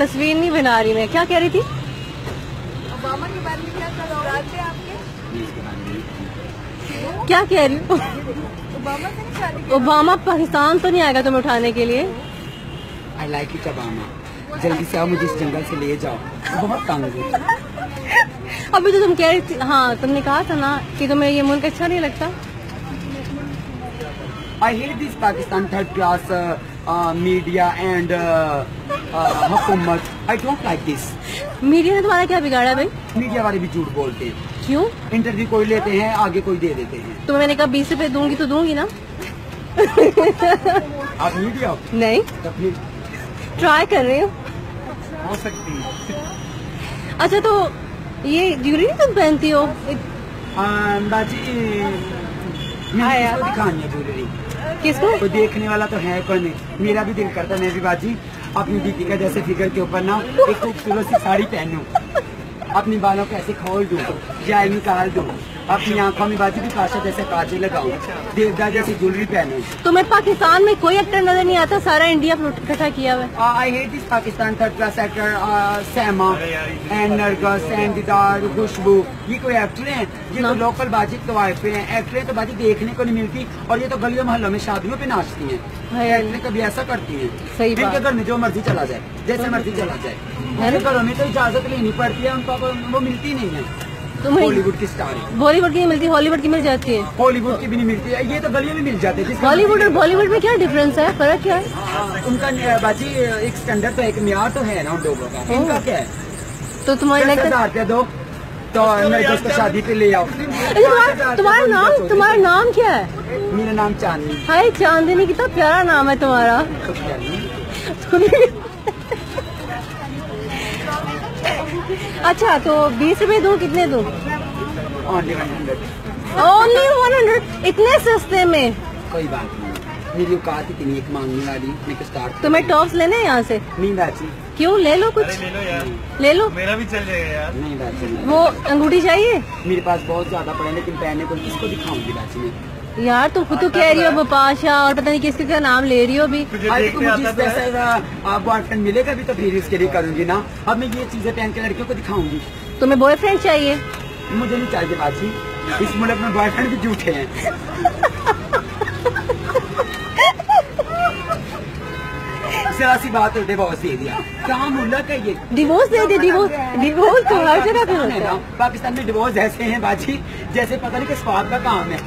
तस्वीर नहीं बना रही मैं। क्या कह रही थी? ओबामा के बारे में क्या जानते हैं आपके? क्या कह रही हो? ओबामा से नहीं शादी की? ओबामा पाकिस्तान तो नहीं आएगा तुम्हें उठाने के लिए? I like it Obama. जल्दी से आओ, मुझे इस जंगल से ले जाओ, बहुत तंग हूँ। अभी तो तुम कह रही थी, हाँ तुमने कहा था ना कि तुम्हें ये मुल्क अच्छा नहीं लगता। I hate this Pakistan third class media and हुकूमत। I don't like this. Media ने तुम्हारा क्या बिगाड़ा भाई? मीडिया वाले भी झूठ बोलते हैं। क्यों? इंटरव्यू कोई लेते हैं, आगे कोई दे देते हैं। तो मैंने कहा 20 रुपए दूंगी तो दूंगी ना। आप मीडिया हो? नहीं, तो फिर ट्राई कर रही हूँ। हो सकती है। अच्छा तो ये ज्वेलरी तुम पहनती हो? बाजी हाँ यार। किसको दिखानी है ज्वेलरी? किसको? कोई देखने वाला तो है कोई नहीं। मेरा भी दिल करता है मैं भी बाजी अपनी दीपिका जैसे फिगर के ऊपर ना एक खूबसूरत सी साड़ी पहनूं, अपनी बालों को ऐसे खोल दूं, जाय निकाल दूं, अपनी आंखों में बाजी भी काशा जैसे काजल लगाऊं, देवदार जैसी ज्वेलरी पहनूं। तुम्हें पाकिस्तान में कोई एक्टर नजर नहीं आता? सारा इंडिया इकट्ठा किया हुआ है। I hate this Pakistan third class actor Saima and Nargis and Deedar Khushboo. ये कोई एक्टर हैं? ये तो लोकल बाजी तो पे हैं। एक्टर तो बाजी देखने को नहीं मिलती और ये तो गलियों मोहल्लों में शादियों पे नाचती हैं। एक्टर कभी ऐसा करती हैं? सही बात। इनके घर में जो मर्जी चला जाए, जैसे मर्जी चला जाए, उनके घरों में तो इजाजत लेनी पड़ती है, उनको वो मिलती नहीं है। तुम्हें बॉलीवुड की स्टार है। बॉलीवुड की नहीं मिलती, हॉलीवुड की मिल जाती है। हॉलीवुड की भी नहीं मिलती है, ये तो गलियों में मिल जाते हैं। हॉलीवुड और बॉलीवुड में क्या डिफरेंस है, फर्क क्या है? उनका बाजी एक स्टैंडर्ड तो एक म्यार तो है ना उन लोगों का। इनका क्या है? तो तुम्हारे 10,000 रुपया दो तो मेरे दोस्त को शादी पे ले आओ। तुम्हारा नाम क्या है? मेरा नाम चांदनी। हाय चांदनी, कितना प्यारा नाम है तुम्हारा। अच्छा तो 20 रुपए दूं? कितने दूं? Only 100। ओनली 100? इतने सस्ते में? कोई बात नहीं, मेरी औकात इतनी एक मांगने वाली। मैं को स्टार्ट तुम्हें टॉप्स लेने हैं यहाँ से? नहीं बाजी। क्यों? ले लो कुछ। ले लो यार, ले लो। मेरा भी चल जाएगा यार। नहीं बाजी, वो अंगूठी चाहिए? मेरे पास बहुत ज्यादा पड़े लेकिन पहनने को किसको दिखाऊंगी बाजी में? यार तुम खुद तो कह रही हो बपाशा और पता नहीं किसके का नाम ले रही हो भी। तुझे आज तो देखने मुझे आता इस तो है। जैसा बॉयफ्रेंड मिलेगा भी तो फिर इसके लिए करूंगी ना। अब मैं ये चीजें पहन के लड़कियों को दिखाऊंगी। तुम्हें बॉयफ्रेंड चाहिए? मुझे नहीं चाहिए बाजी, इस मुल्क में बॉयफ्रेंड भी झूठे हैं। जरा सी बात है, डिवोर्स दे दिया। क्या मुल्क है ये? डिवोर्स दे दे? डिवोर्स तो हर जगह पे होता है ना। है। पाकिस्तान में डिवोर्स ऐसे हैं बाजी जैसे पता नहीं किस बात का काम है।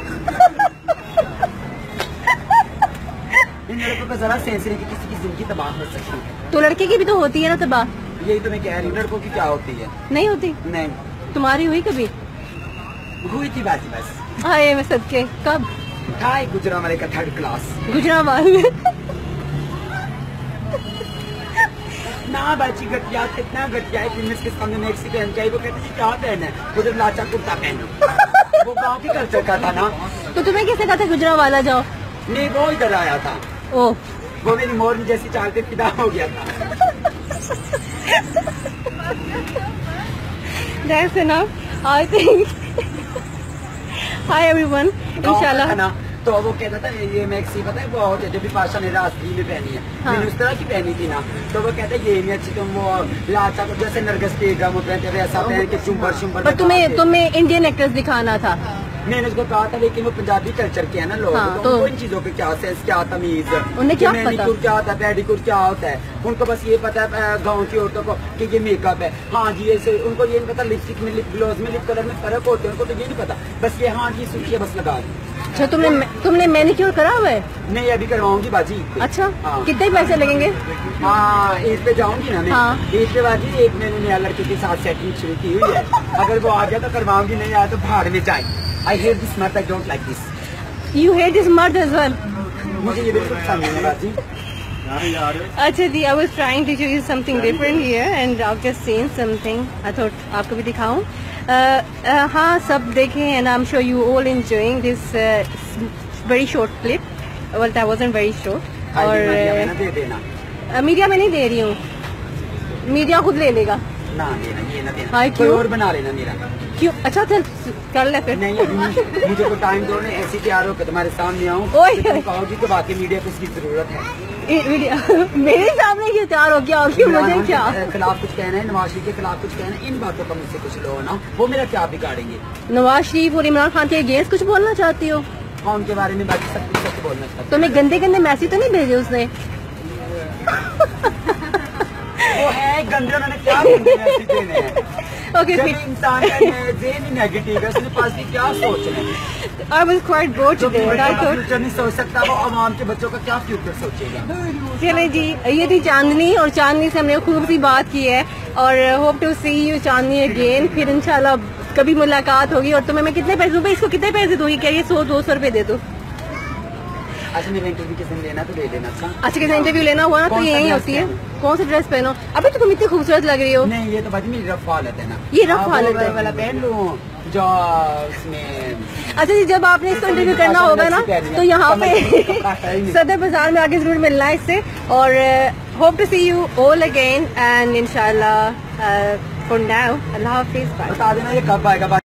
इन लड़कों को जरा सेंस नहीं कि किसी की जिंदगी तबाह हो सकती है। तो लड़के की भी तो होती है ना तबाह? यही तो मैं कह रही हूँ, लड़कों की क्या होती है? नहीं होती? नहीं तुम्हारी हुई कभी? हुई थी बाजी बस। हाय मैं सदके। कब? हाय गुजरावाले का थर्ड क्लास। गुजरावाल में? ना बाजी घटिया, कितना घटिया है कि इसके सामने मैक्सी पहन के आई। वो कहती थी क्या पहना है? उधर लाचा कुर्ता पहनो। वो गाँव की कल्चर का था ना। तो तुम्हें किसने कहा था गुजरावाला जाओ? नहीं वो इधर आया था, ओह वो मेरी मोरनी जैसी चाल पे फिदा हो गया था। That's enough. I think. Hi everyone. इंशाल्लाह। है ना, तो वो कहता था ये मैक्सी पता है वो होते जब भी पाशा ने रास्ती में पहनी है। हाँ। मैंने उस तरह की पहनी थी ना, तो वो कहता है ये नहीं अच्छी, तुम वो लाचा को जैसे नरगस टेगा वो पहनते थे ऐसा पहन के चुम्बर पर तुम्हें इंडियन एक्ट्रेस दिखाना था। मैंने उसको कहा था लेकिन वो पंजाबी कल्चर के है ना लोग। हाँ, तो तो इन चीजों पे क्या सेंस, क्या तमीज, उन्हें क्या मैनिक्योर पता? क्या होता है, पेडिक्योर क्या होता है, उनको बस ये पता है गाँव की औरतों को कि ये मेकअप है। हाँ जी ऐसे उनको ये नहीं पता लिपस्टिक में, लिप ग्लोज में, लिप कलर में फर्क होते हैं, उनको तो ये नहीं पता। बस ये हाँ जी सुखी है बस लगा दी। अच्छा तुमने मैनिक्योर करा हुआ है? नहीं अभी करवाऊंगी बाजी। अच्छा हाँ। कितने पैसे लगेंगे? हाँ ईद पे जाऊंगी ना मैं। हाँ। ईद पे बाजी एक मैंने नया लड़के के साथ सेटिंग शुरू की हुई है। अगर वो आ गया तो करवाऊंगी, नहीं आया तो भाड़ में जाए। आई हेट दिस मर्द, I don't like this. You hate this mud as well? मुझे ये बिल्कुल पसंद नहीं है बाजी। अच्छा जी, I was trying to show you something different here and I've just seen something. I thought आपको भी दिखाऊं। हाँ सब देखें and I'm sure you all enjoying this very short clip. Well, that wasn't very short. और दे देना। Media में नहीं दे रही हूँ, मीडिया खुद ले लेगा। ना देना, ये ना देना। हाँ, कोई क्यों? और बना लेना मेरा। क्यों? अच्छा चल कर ले फिर। नहीं अभी मुझे को टाइम दो, ऐसी तैयार होकर तुम्हारे सामने आऊँ। ओए। तुम कहोगी तो बाकी मीडिया को इसकी जरूरत है। मेरे सामने क्यों तैयार हो गया कि मुझे क्या खिलाफ कुछ कहना है, नवाज शरीफ के खिलाफ कुछ कहना है, इन बातों का मुझसे कुछ लो ना, वो मेरा क्या बिगाड़ेंगे? नवाज शरीफ और इमरान खान के अगेंस्ट कुछ बोलना चाहती हो? हाँ, उनके बारे में बाकी सब कुछ बोलना चाहती तो मैं गंदे गंदे मैसेज तो नहीं भेजे उसने? वो है गंदे, उन्होंने क्या गंदे मैसेज देने हैं? Okay, जब इंसान का ज़हन ही नेगेटिव है, उसके पास भी क्या सोच रहे हैं? I was quite bored today. Future नहीं सोच सकता, वो अवाम के बच्चों का क्या फ्यूचर सोचेगा? चले जी, ये थी चांदनी, और चांदनी से हमने खूब सी बात की है, और hope to see you Chandni again. फिर इंशाल्लाह कभी मुलाकात होगी। और तुम्हें मैं कितने पैसे दूंगी? इसको कितने पैसे दूंगी? कह रही है 100-200 रुपए दे दो। अच्छा, मेरा इंटरव्यू किसी ने लेना तो दे देना। अच्छा, किसी इंटरव्यू लेना हुआ ना तो यही होती है। कौन सा ड्रेस पहनो? अभी तो तुम इतनी खूबसूरत लग रही हो। नहीं, ये तो बाजी मेरी रफ हालत है ना। ये रफ हालत है वाला पहन लूं जो उसमें। अच्छा जी, जब आपने इसको इंटरव्यू करना होगा ना तो यहाँ पे सदर बाजार में आके जरूर मिलना है इससे। और hope to see you all again and इंशाल्लाह फॉर नाउ अल्लाह हाफिज। बता देना ये कब आएगा।